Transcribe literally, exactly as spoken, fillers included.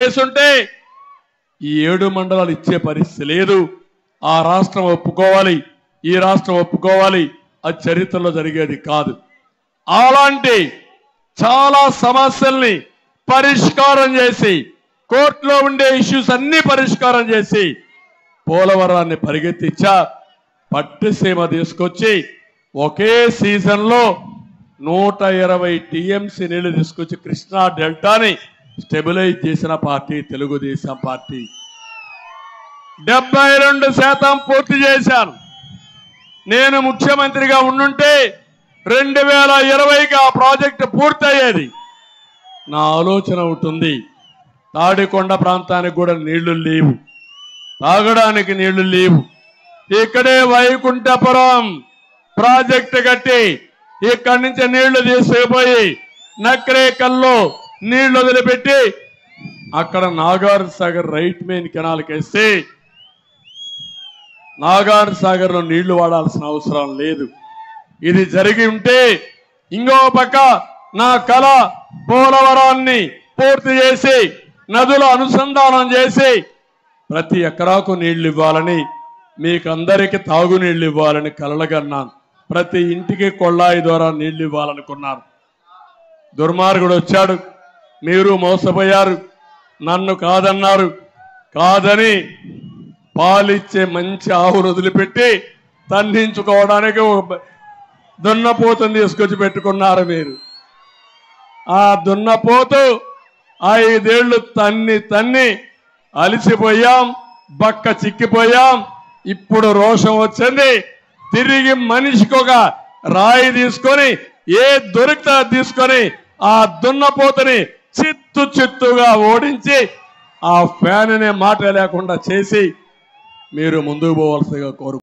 చేసుంటే ఈ ఏడు మండలాలు ఇచ్చే పరిస్థితి లేదు. ఆ రాష్ట్రం ఒప్పుకోవాలి, ఈ రాష్ట్రం ఒప్పుకోవాలి, అది చరిత్రలో జరిగేది కాదు. అలాంటి చాలా సమస్యల్ని పరిష్కారం చేసి, కోర్టులో ఉండే ఇష్యూస్ అన్ని పరిష్కారం చేసి పోలవరాన్ని పరిగెత్తించా. పట్టిసీమ తీసుకొచ్చి ఒకే సీజన్లో నూట ఇరవై టీఎంసీ నీళ్లు తీసుకొచ్చి కృష్ణా డెల్టాని స్టెబిలైజ్ చేసిన పార్టీ తెలుగుదేశం పార్టీ. డెబ్బై రెండు శాతం పూర్తి చేశాను. నేను ముఖ్యమంత్రిగా ఉండుంటే రెండు వేల ఇరవైకి ఆ ప్రాజెక్టు పూర్తయ్యేది. నా ఆలోచన ఉంటుంది, తాడికొండ ప్రాంతానికి కూడా నీళ్లు లేవు, తాగడానికి నీళ్లు లేవు. ఇక్కడే వైకుంఠపురం ప్రాజెక్టు కట్టి ఇక్కడి నుంచి నీళ్లు తీసుకుపోయి నక్రేకల్లో నీళ్లు వదిలిపెట్టి అక్కడ నాగార్జున సాగర్ రైట్ మెయిన్ కెనాల్కి వేస్తే నాగార్జున సాగర్ లో నీళ్లు వాడాల్సిన అవసరం లేదు. ఇది జరిగి ఉంటే ఇంకో పక్క నా కళ పోలవరాన్ని పూర్తి చేసి నదుల అనుసంధానం చేసి ప్రతి ఎకరాకు నీళ్లు ఇవ్వాలని, మీకందరికీ తాగునీళ్లు ఇవ్వాలని కలలుగన్నాను. ప్రతి ఇంటికి కొళ్ళాయి ద్వారా నీళ్లు ఇవ్వాలనుకున్నాను. దుర్మార్గుడు వచ్చాడు, మీరు మోసపోయారు, నన్ను కాదన్నారు. కాదని పాలిచ్చే మంచి ఆవును వదిలిపెట్టి తన్నించుకోవడానికి దున్నపోతుని తీసుకొచ్చి పెట్టుకున్నారు మీరు. ఆ దున్నపోతు ఐదేళ్లు తన్ని తన్ని అలిసిపోయాం, బక్క చిక్కిపోయాం. ఇప్పుడు రోషం వచ్చింది. తిరిగి మనిషికి ఒక రాయి తీసుకొని ఏ దొరికితే తీసుకొని ఆ దున్నపోతని చిత్తు చిత్తుగా ఓడించి ఆ ఫ్యాన్ అనే మాట లేకుండా చేసి మీరు ముందుకు పోవాల్సిగా కోరు